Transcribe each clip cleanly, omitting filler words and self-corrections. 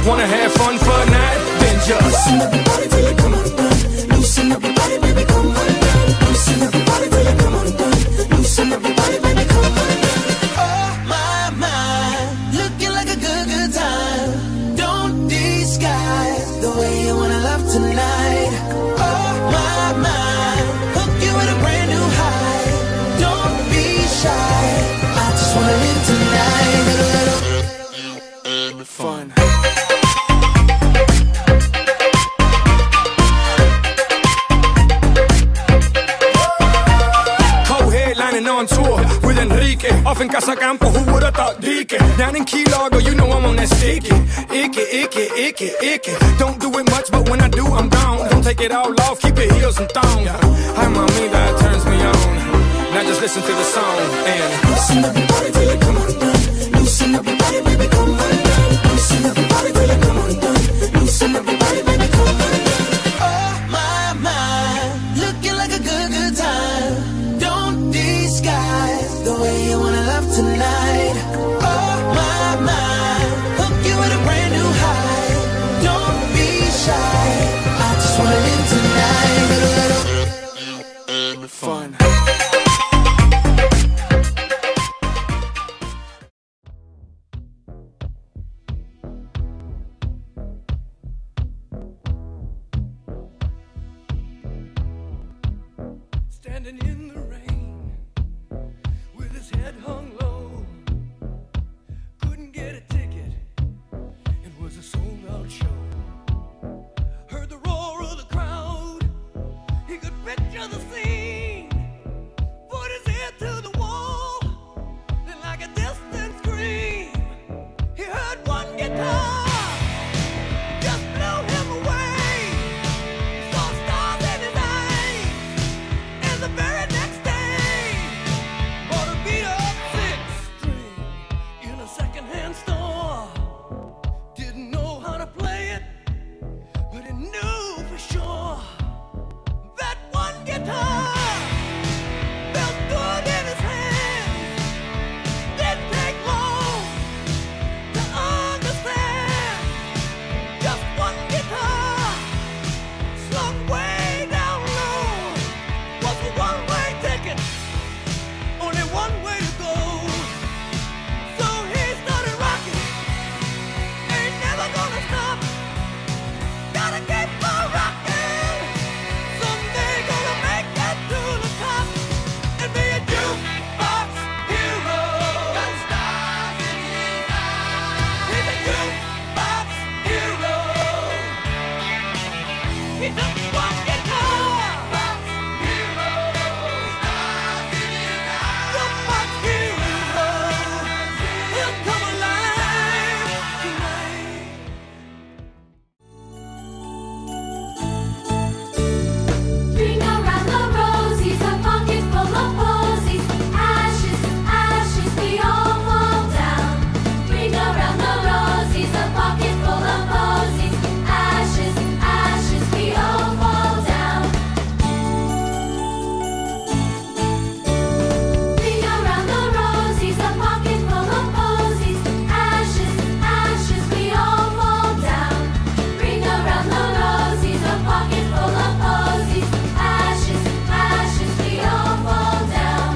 Wanna have fun for a night? Then just loosen up your body till you come undone. Loosen up your body, baby, come undone. Loosen up your body till you come undone. Loosen up your body, baby, come undone. Oh my, looking like a good time. Don't disguise the way you wanna love tonight. Oh my, hook you with a brand new high. Don't be shy. I just wanna live tonight. A little fun. On tour with Enrique, off in Casacampo, who would've thought Dique? Down in Key Largo, you know I'm on that sticky. Icky. Don't do it much, but when I do, I'm down. Don't take it all off, keep your heels and thongs. Hi, mommy, that turns me on. Now just listen to the song and loosen up your body till you come undone. Loosen up your body, baby, come undone. Loosen up your body till you come undone. Loosen up your body, baby, come undone. Oh my, looking like a good time. Disguise the way you wanna love tonight. Oh my, hook you with a brand new high. Don't be shy. I just wanna live tonight. A little fun. Standing in the rain, head hung low, couldn't get a ticket, it was a sold-out show. Heard the roar of the crowd, he could picture the scene, put his ear to the wall, then like a distant scream, he heard one guitar, just blew him away, saw stars in his eyes, and the very next day, bought a beat-up six-string in a second-hand store. Didn't know how to play it, but he knew for sure that one guitar felt good in his hands. Didn't take long to understand. Just one guitar slung way down low was a one-way ticket. Only one way to go. So he started rocking. Ain't never gonna stop. Gotta keep on rocking. Someday gonna make it to the top and be a jukebox hero. Got stars in his eyes. He's a jukebox hero. He took one guitar. Hero. Stars in his eyes. Jukebox hero. He'll come alive tonight. Bring around the rosies, a pocket full of posies. Ashes, ashes, we all fall down. Bring around the rosies, a pocket full of posies. Ashes, ashes, we all fall down. Bring around the rosies, a pocket full of posies. Ashes, ashes, we all fall down. Bring around the rosies, a pocket full of posies. Ashes, ashes, we all fall down.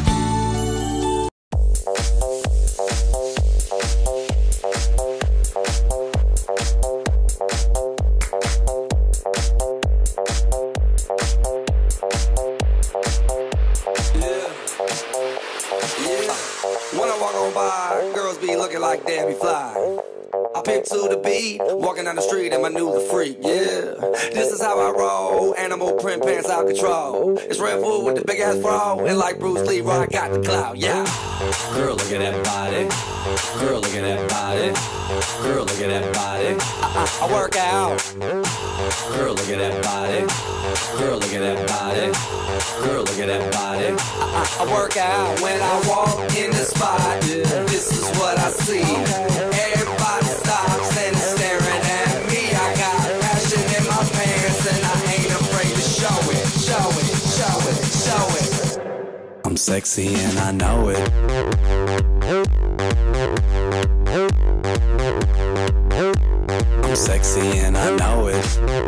Yeah. When I walk on by, girls be looking like Debbie Fly. I pimp to the beat, walking down the street and my new the freak, yeah. This is how I roll, animal print pants out control. It's Red Bull with the big ass bra, and like Bruce Lee, I got the clout, yeah. Girl, look at that body. Girl, look at that body. Girl, look at that body. I work out. Girl, look at that body. Girl, look at that body. Girl, look at that body. I work out when I walk in the spot. This is what I see. Everybody stops and is staring at me. I got passion in my pants and I ain't afraid to show it. Show it, show it, show it. I'm sexy and I know it. I'm sexy and I know it.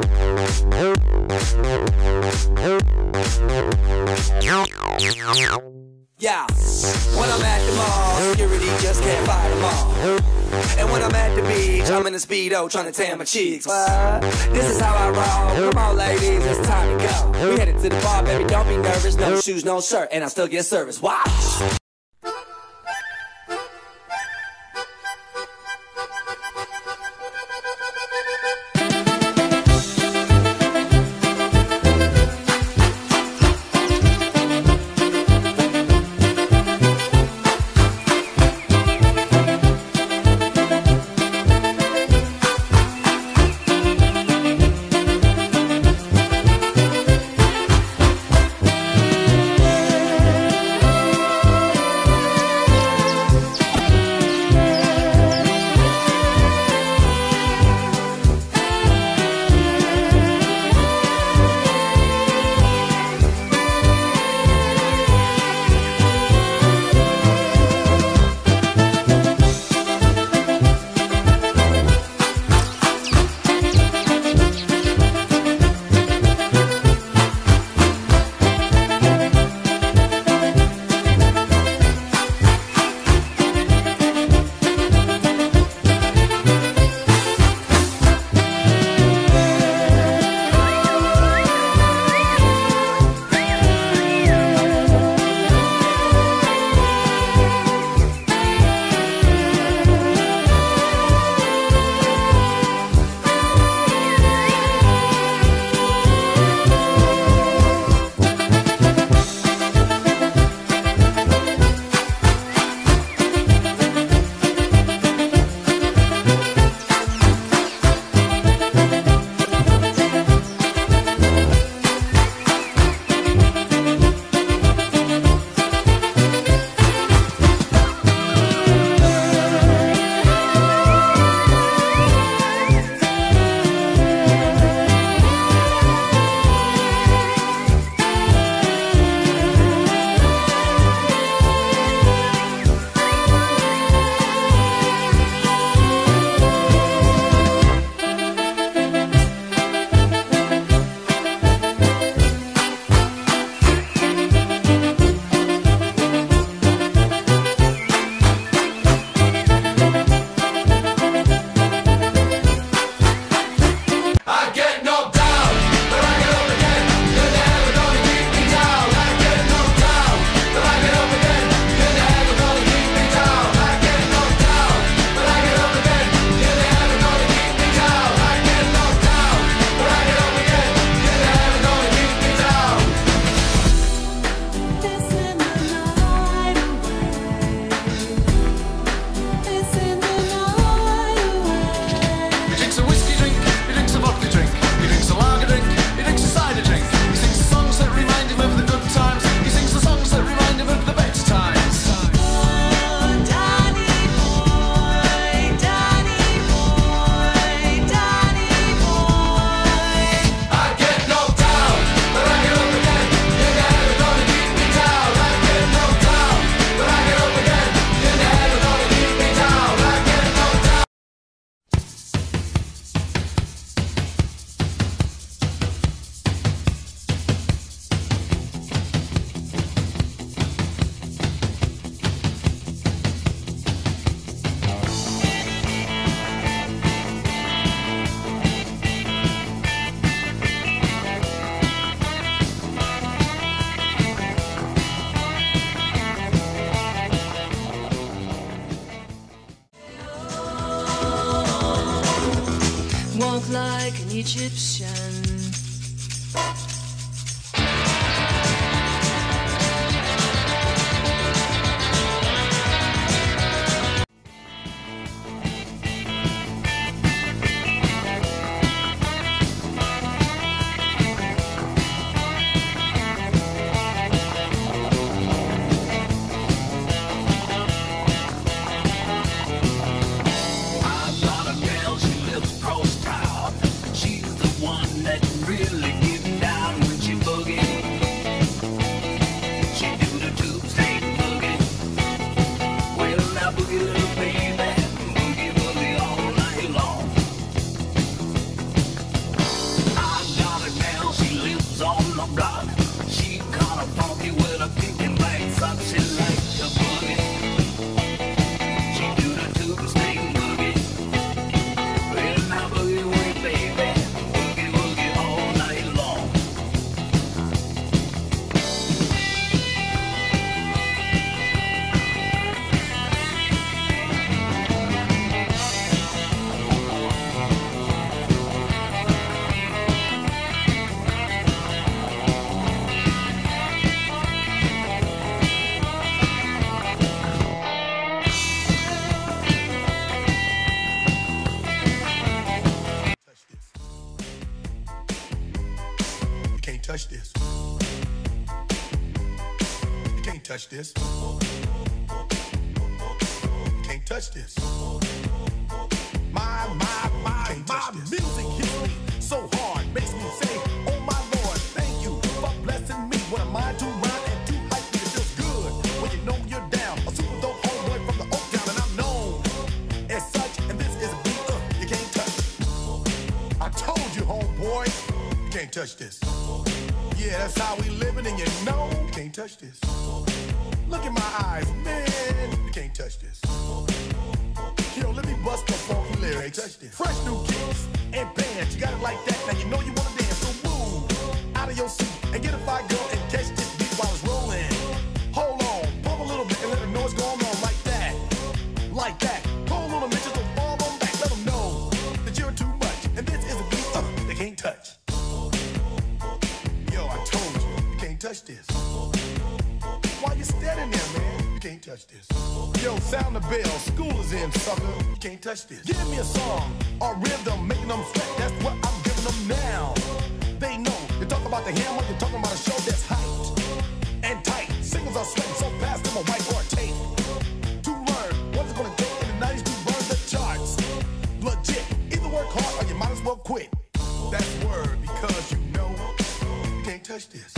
Yeah, when I'm at the mall, security just can't fight them all. And when I'm at the beach, I'm in a Speedo trying to tan my cheeks. This is how I roll. Come on, ladies, it's time to go. We headed to the bar, baby, don't be nervous. No shoes, no shirt, and I still get service. Watch! Walk like an Egyptian. I've got a girl, she lives proud. She's the one that boogie with a pink and black sock. She like to boogie. She do the tube steak boogie. Well, now boogie woogie, baby. Boogie woogie all night long. Touch this. You can't touch this. You can't touch this. My music hits me so hard, makes me say, oh my Lord, thank you for blessing me. What a mind to rhyme and to hype me. It feels good when you know you're down. A super dope homeboy from the Oak Town, and I'm known as such. And this is a beat you can't touch. I told you, homeboy, you can't touch this. Yeah, that's how we living, and you know you can't touch this. Look in my eyes, man, you can't touch this. Yo, let me bust the funky lyrics. Fresh new kicks and bands, you got it like that. Now you know you wanna dance, so move out of your seat and get a fire girl and catch this beat while it's rolling. Hold on, pump a little bit and let the noise go on like that, like that. Pull little bitches to fall on back, let them know that you're too much, and this is a beat they can't touch. Touch this. Why you standing there, man? You can't touch this. Yo, sound the bell. School is in, sucker. You can't touch this. Give me a song or rhythm, making them sweat. That's what I'm giving them now. They know. You talk about the hammer, you're talking about a show that's hyped and tight. Singles are sweating so fast, them a whiteboard tape. To learn what it's gonna take in the 90s to burn the charts. Legit. Either work hard or you might as well quit. That's word, because you know you can't touch this.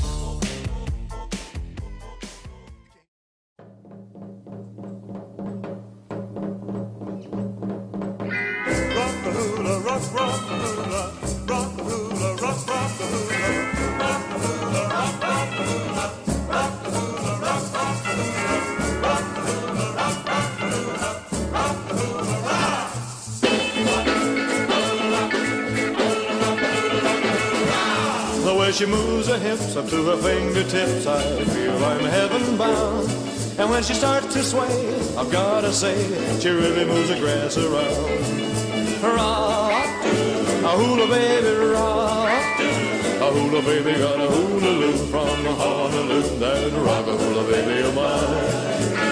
The way she moves her hips up to her fingertips, I feel I'm heaven bound. And when she starts to sway, I've gotta say, she really moves the grass around. Rock, a hula baby, rock. A hula baby got a hula-loo from Honolulu. That rock a hula baby of mine.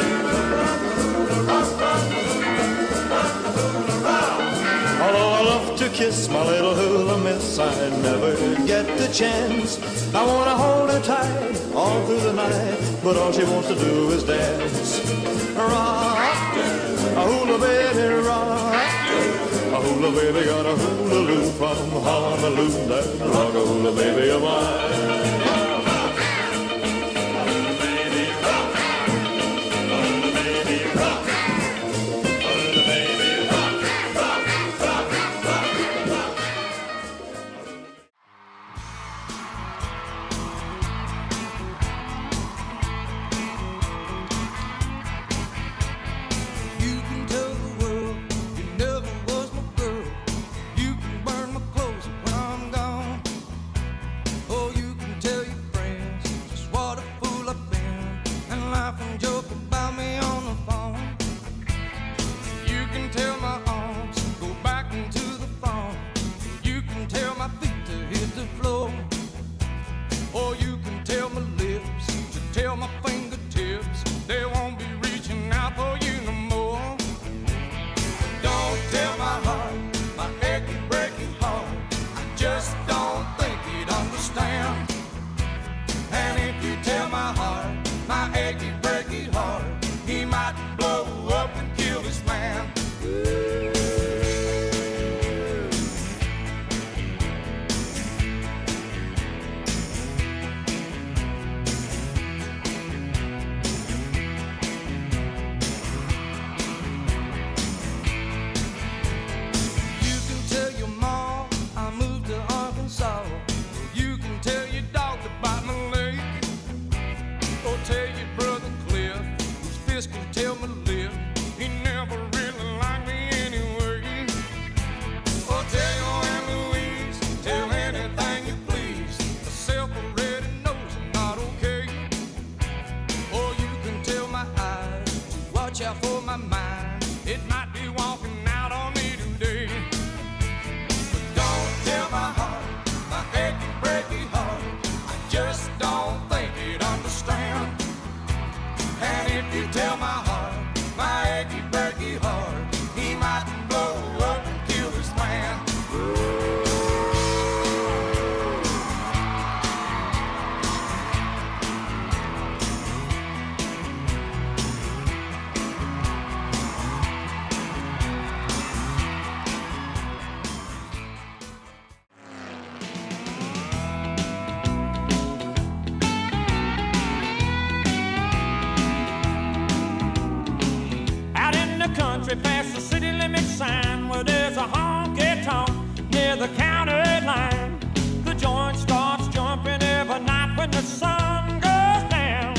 Although I love to kiss my little hula miss, I never get the chance. I wanna hold her tight all through the night, but all she wants to do is dance. Rock, a hula baby, rock. A hula baby got a hula-loo from Honolulu. That rock a hula baby of mine. Oh, tell your brother Cliff, whose fist can tell my lip, he never really liked me anyway. Oh, tell your Aunt Louise, tell anything you please, myself already knows I'm not okay. Or you can tell my eyes to watch out for my mind, it might be walking out on me today. But don't tell my heart, my achy, breaky heart, I just don't think he'd understand. And if you tell my heart, my achy, breaky heart, he might blow up and kill this man. Out in the country past the city limit sign where there's a honky-tonk near the county line. The joint starts jumping every night when the sun goes down.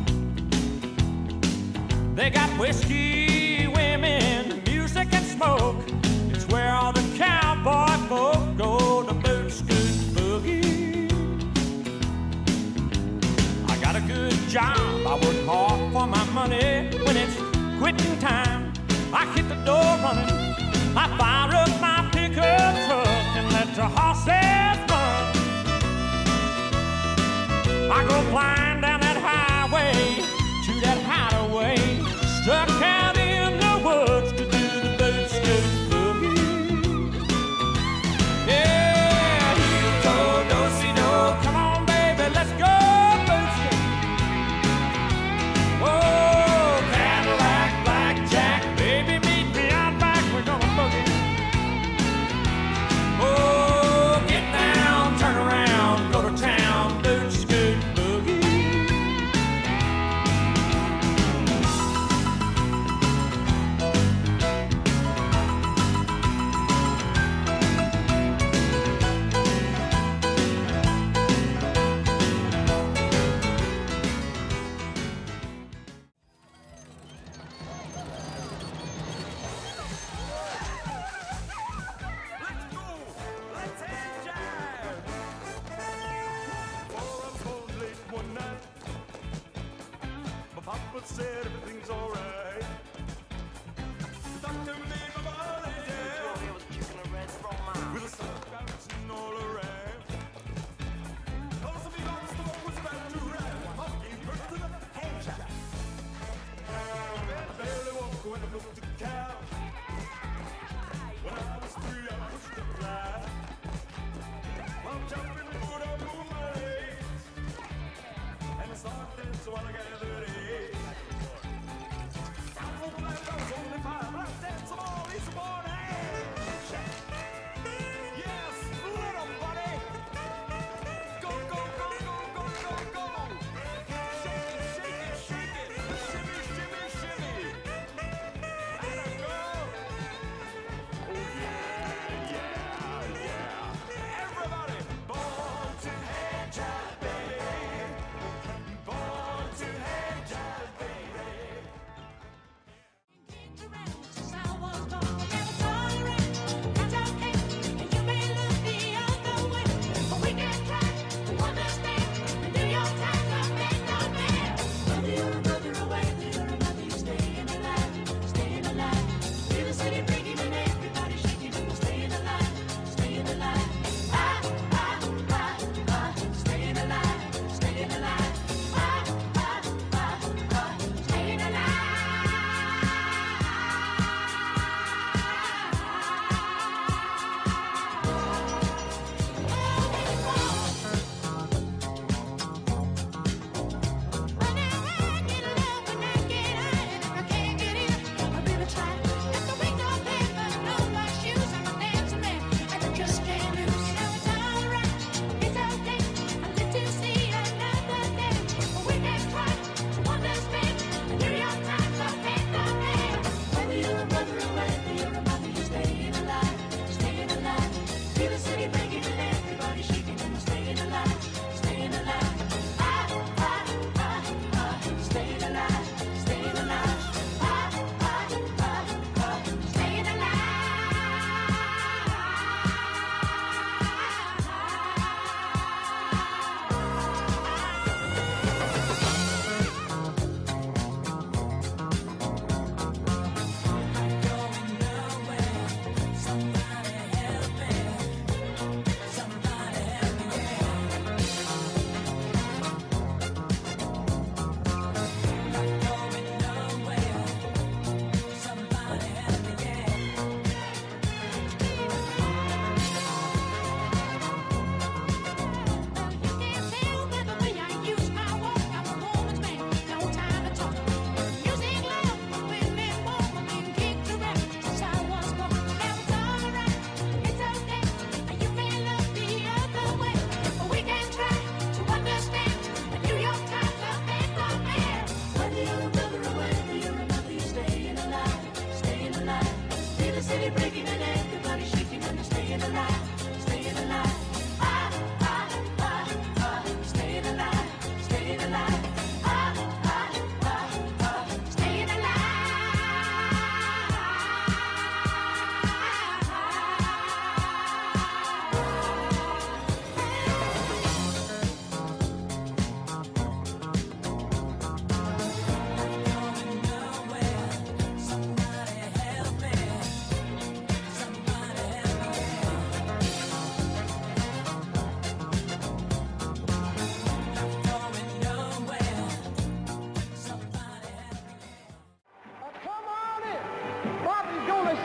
They got whiskey, women, music and smoke. It's where all the cowboy folk go to boot, scoot, boogie. I got a good job, I work hard for my money. When it's quitting time, I hit the door running. I fire up my pickup truck and let the horses run. I go flying down that highway to that hideaway, stuck out in the woods to do the boot scoot boogie. Yeah, heel toe, do-si-do, come on baby, let's go boot scoot. Oh, Cadillac, blackjack, baby, meet me out back, we're gonna boogie. Oh, get down, turn around, go to town, boot scoot boogie. Papa said everything's alright. The doctor made my body dead with a sun bouncing all around. Oh, some people on the store was about to run. I gave birth to the hand shot. Barely walk when I looked at the cow. When I was 3, I pushed the fly. I'm jumping for the moon my legs, and I started dancing while I gathered eggs. Born to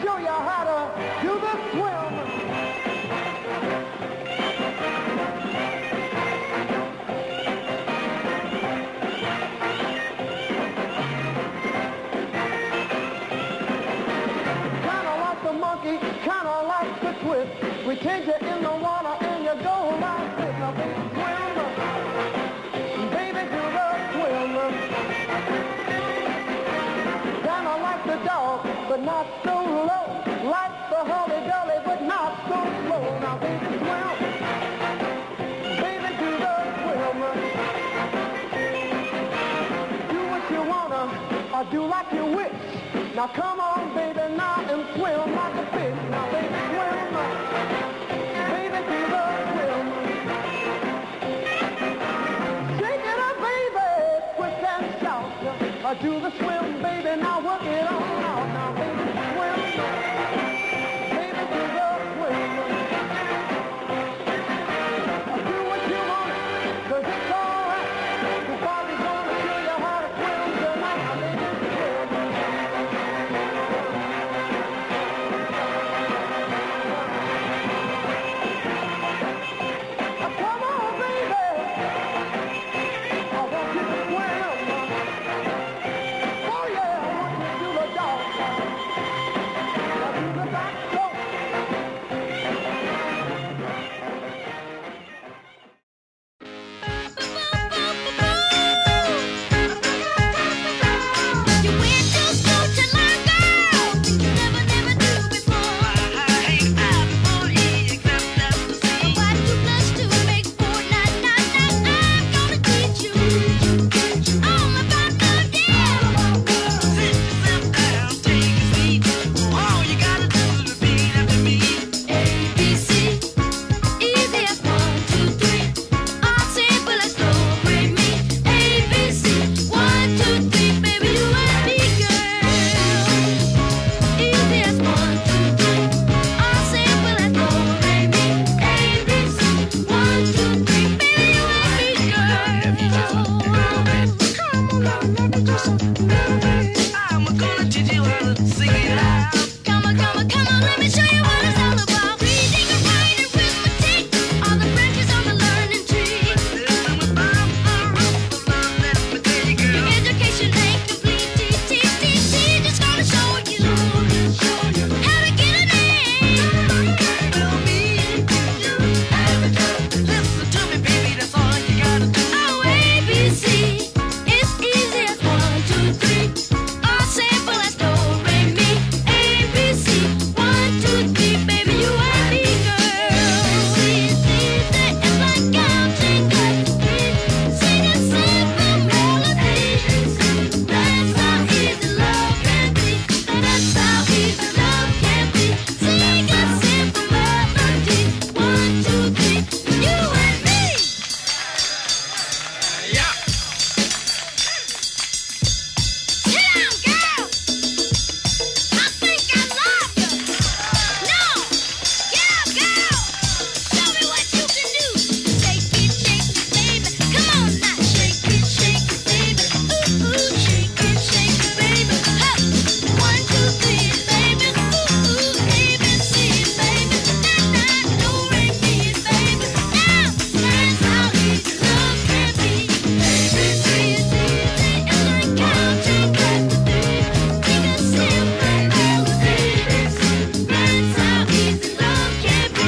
show you how to do the swim. Kinda like the monkey, kinda like the twist. We take you in the water and you go like this. Now baby, swim. Baby, do the swim. Kinda like the dog, but not so low. Like the holly-jolly, but not so slow. Now baby, swim. Baby, do the swim. Do what you wanna, or do like you wish. Now come on, baby, now and swim like a fish. Now baby, swim. Baby, do the swim. Shake it up, baby, quick and shout. Do the swim, baby, now work it on out. Now baby, swim. Baby, do the swim. Do what you want, 'cause it's all right. The body's gonna show you how to swim tonight. Now baby, swim. Come on, baby. I want you to swim. Oh yeah, I want you to do the dog. Now do the back stroke. You went to school to learn, girl. You never knew before. What you plus to make 4, 9, 9, 9. I'm gonna teach you all about the deal. ABC, easy as 1, 2, 3. All simple as do, re, mi. ABC, 1, 2, 3, baby, you and me, girl. Easy as 1, 2, 3. All simple as do, re, mi. ABC, 1, 2, 3, baby, you and me, girl. Come along, let me do something, baby. Come on, come on, come on, let me show you what it's all about. Reading and writing, arithmetic, all the branches on the learning tree. Your education ain't complete, just gonna show you how to get an A. Oh, ABC, it's easy as 1, 2, 3. All simple as do, re, mi. ABC, 1, 2, 3, baby, you and me, girl. It's easy, it's like counting back. Sing a simple melody. That's how easy love can be. That's how easy love can be. Sing a simple melody. 1, 2, 3, you and me. Sit down, girl. I think I love you. No, get up, girl. Show me what you can do. Shake it, baby. Come on now, shake it, baby. Ooh, ooh, shake it, baby. Hey, 1, 2, 3, baby. Ooh, ooh, ABC, baby. Nah, do, re, mi, baby. Now, that's how easy love can be. ABC, it's easy, it's like counting back to 3. Sing a simple melody. That's how easy love can be.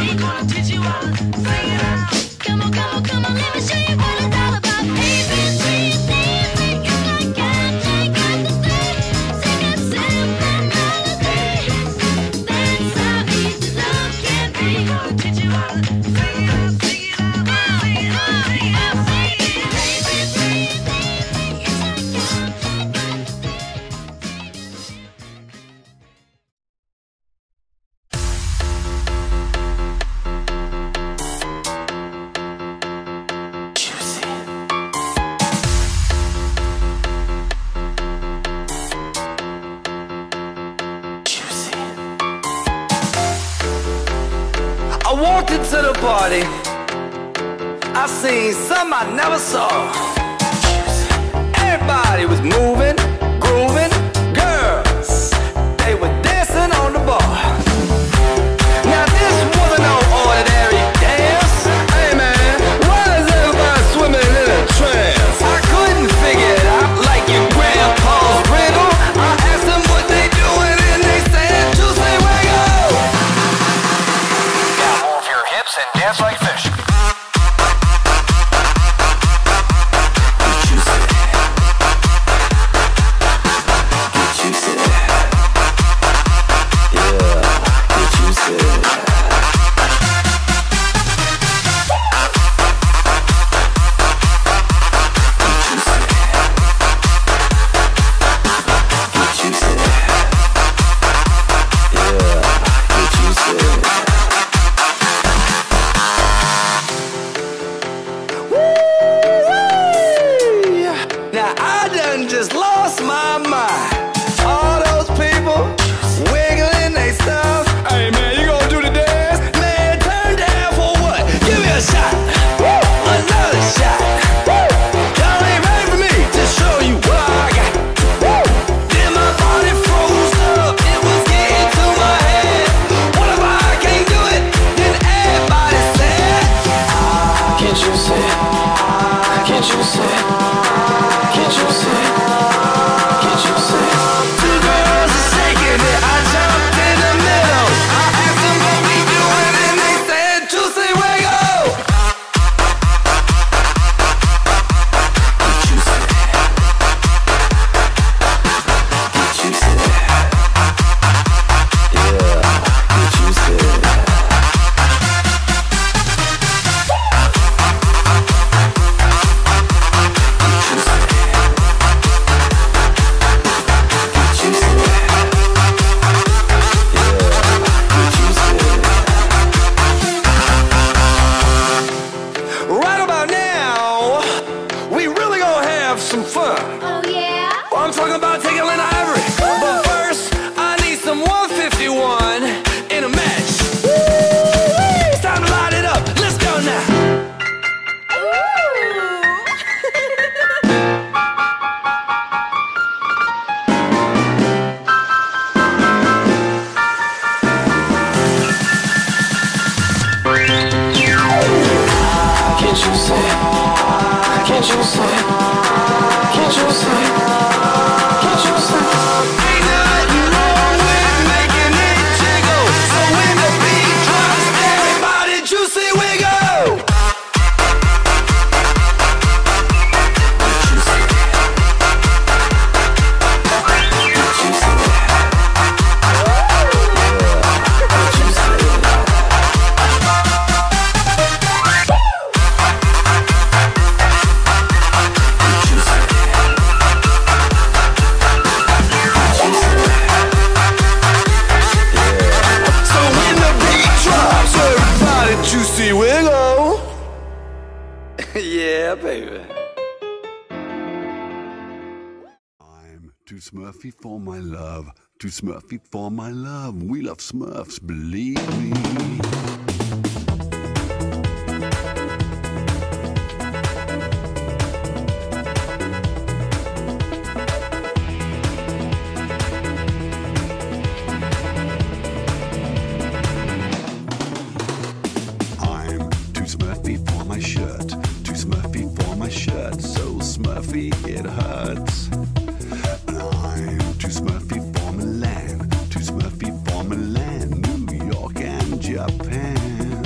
Come on, come on, come on, let me show you what it's all about. ABC, it's easy, it's like counting back to 3. Sing a simple melody. That's how easy love can be. I walked into the party. I seen some I never saw. Everybody was moving, grooving. Girls, they were dancing on the bar. Oh yeah? Well, I'm talking about taking Lena Ivory. But first, I need some 151 in a match. It's time to light it up. Let's go now. Can't you see? Can't you see? Can't you see? Can't you see? Ain't nothing wrong with making it jiggle. So when the beat drops, everybody juicy wiggle. Juicy wiggle. Yeah, baby. I'm too Smurfy for my love, too Smurfy for my love. We love Smurfs, believe me. So Smurfy it hurts. And I'm too Smurfy for Milan, too Smurfy for Milan, New York and Japan.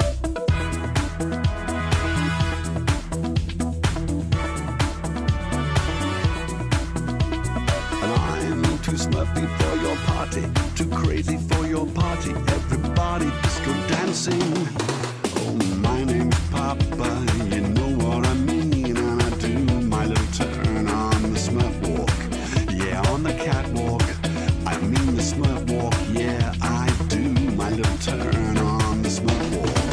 And I'm too Smurfy for your party, too crazy for your party. Everybody disco dancing. Oh, my name's Papa, you know what I mean. Turn on the Smurf walk, yeah, on the catwalk. I mean the Smurf walk, yeah, I do my little turn on the Smurf walk.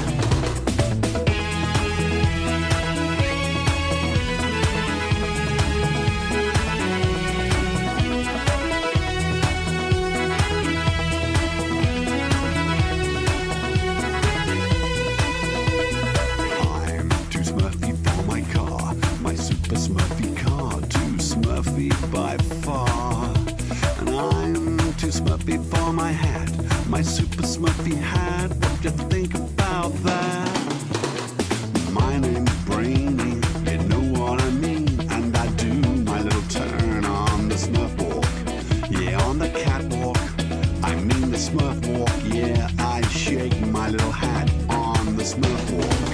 I'm too Smurfy for my car, my super Smurfy car, too Smurfy by far. And I'm too Smurfy for my hat, my super Smurfy hat. What do you think about that? My name's Brainy, you know what I mean. And I do my little turn on the Smurf walk, yeah, on the catwalk. I mean the Smurf walk, yeah, I shake my little hat on the Smurf walk.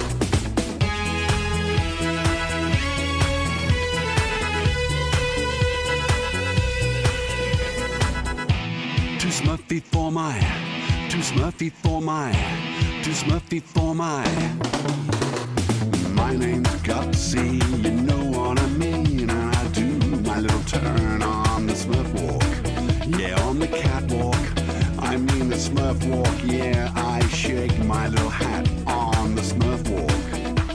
Too Smurfy for my, too Smurfy for my, too Smurfy for my. My name's Gutsy, you know what I mean. And I do my little turn on the Smurf walk, yeah, on the catwalk. I mean the Smurf walk, yeah, I shake my little hat on the Smurf walk.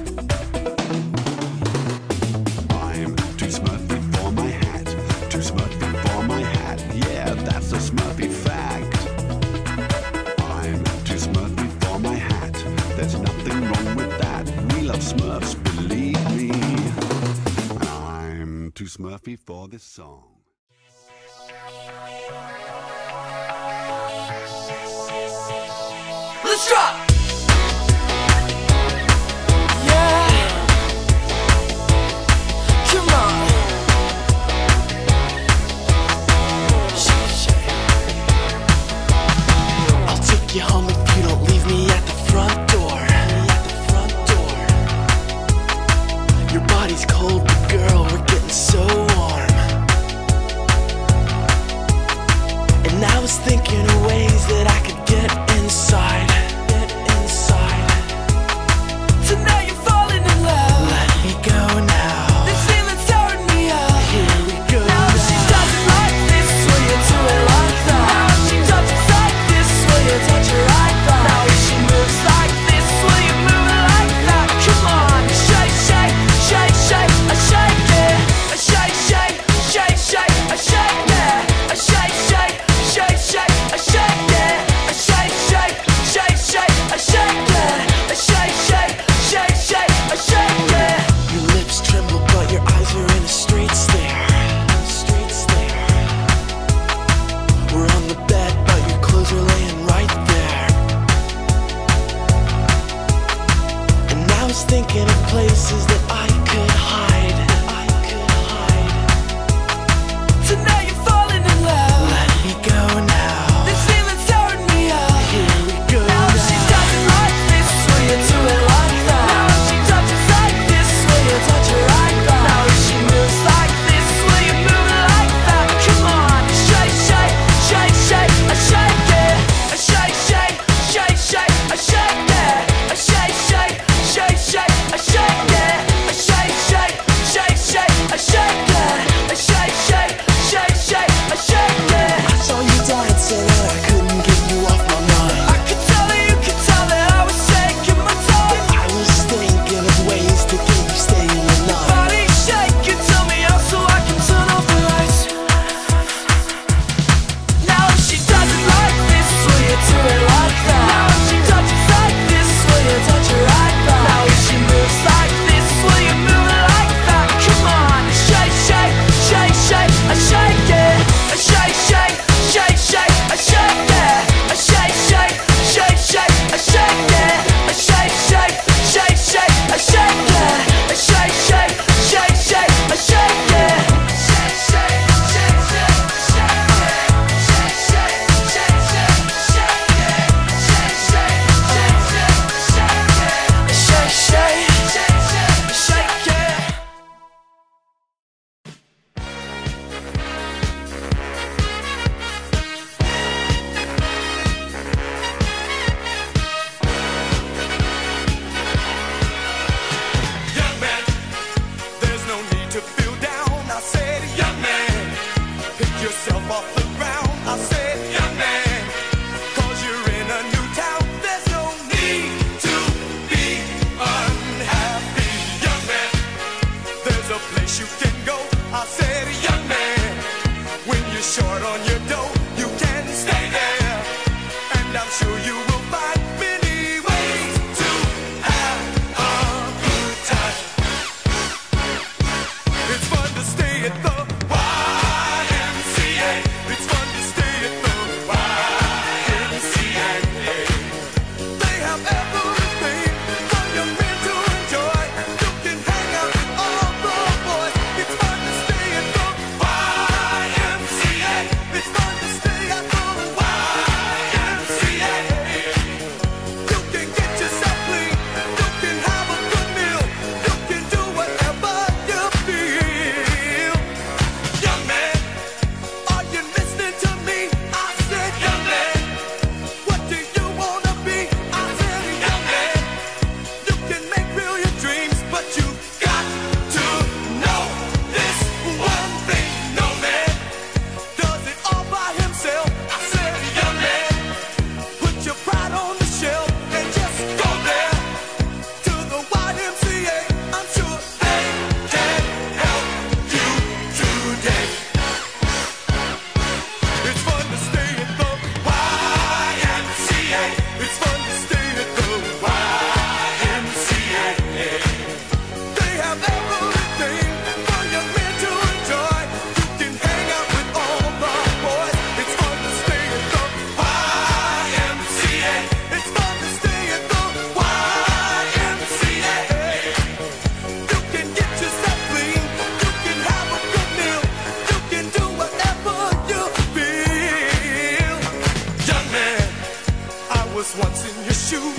I'm too Smurfy for my hat, too Smurfy for my hat, yeah, that's a Smurfy fact. I'm too Smurfy for my hat, there's nothing wrong with that. We love Smurfs, believe me. And I'm too Smurfy for this song. Let's drop. You home if you don't leave me at the front door. Your body's cold, but girl, we're getting so warm. And I was thinking of ways that I could get inside. shoes.